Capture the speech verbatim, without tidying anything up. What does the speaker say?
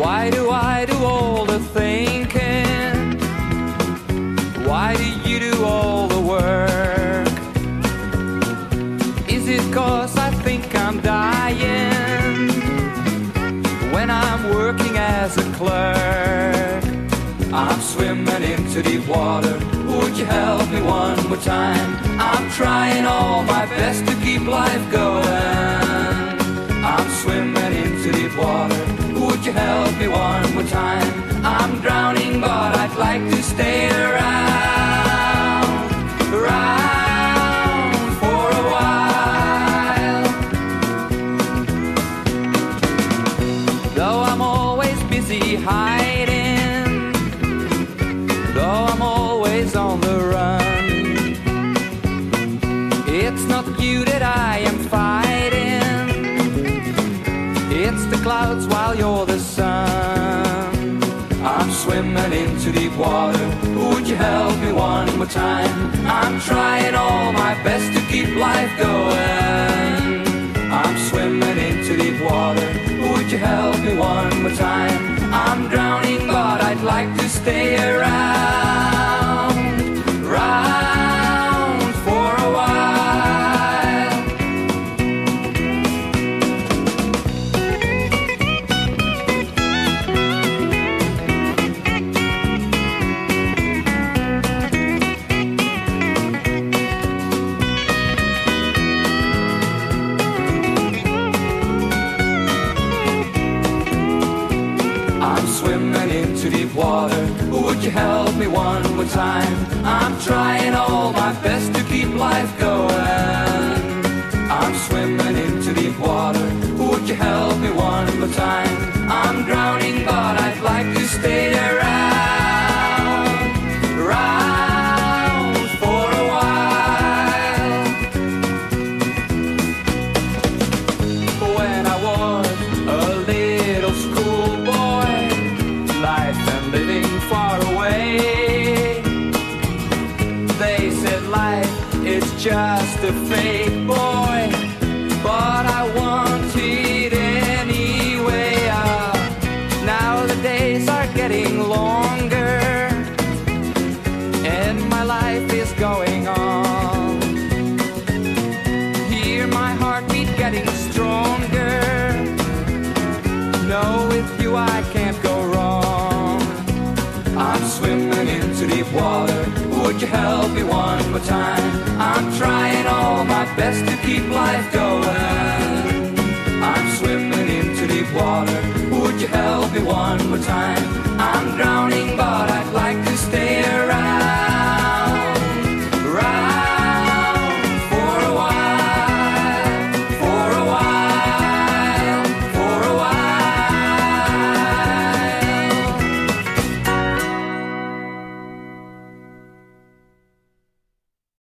Why do I do all the thinking? Why do you do all the work? Is it 'cause I think I'm dying when I'm working as a clerk? I'm swimming into deep water. Would you help me one more time? I'm trying all my best to keep life going. I'm swimming into deep water. Would you help me one more time? I'm drowning, but I'd like to stay around, around for a while. Though I'm always busy hiding, though I'm always on the run, it's not you that I am fighting, it's the clouds while you're the sun. I'm swimming into deep water. Would you help me one more time? I'm trying all my best to keep life going. I'm swimming into deep water. Would you help me one more time? I'm drowning, but I'd like to stay around, around for a while. I'm swimming into deep water. Would you help me one more time? I'm trying all my best to keep life going. I'm swimming into deep water. Would you help me one more time? I'm drowning, but I'd like to stay around, around for a while. When I was a little schoolboy, life and living far away, they said life is just a fake, boy, but I want it anyway. Uh, now the days are getting longer and my life is going on. Hear my heartbeat getting stronger. No, with you I can't go wrong. I'm swimming into deep water. Would you help me one more time? I'm trying all my best to keep life going. I'm swimming into deep water. Would you help me one more time?